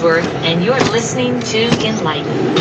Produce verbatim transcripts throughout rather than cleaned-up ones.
Ellsworth, and you're listening to Enlighten.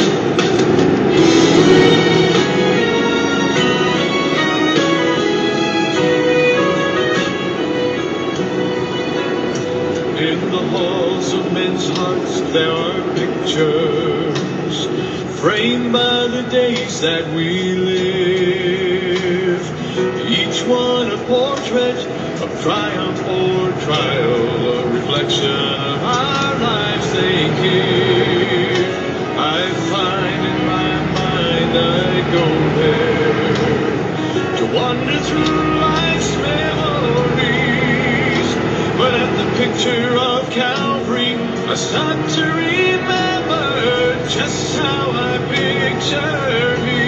In the halls of men's hearts there are pictures framed by the days that we live, each one a portrait of triumph or trial, a reflection of our lives they give. I find in my mind I go there to wander through life's memories, but at the picture of Calvary I start to remember just how I picture me.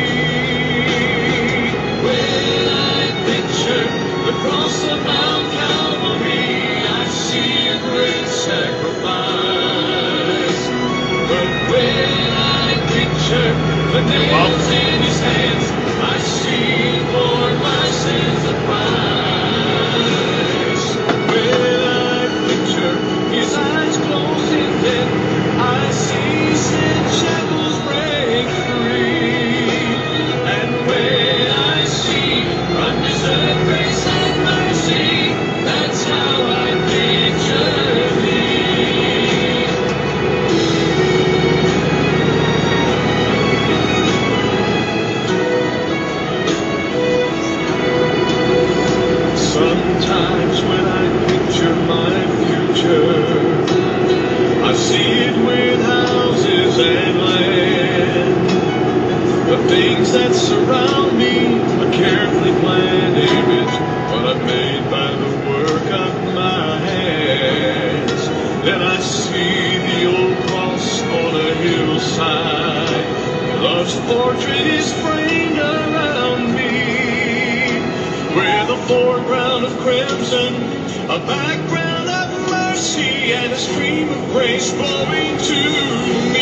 When I picture the cross of Mount Calvary, I see a great sacrifice. But when I picture the nails in his hands, I see for my sins the price. When I picture his eyes closed in death, I see sin shackles break free. And when I see undeserved grace and mercy, that's how I picture thee. Sometimes when I picture my future, I see it with houses and land. The things that surround me, a carefully planned image, what I've made by the work of my hands. Then I see the old cross on a hillside. Love's portrait is framed around me, with a foreground of crimson, a background of mercy, and a stream of grace flowing to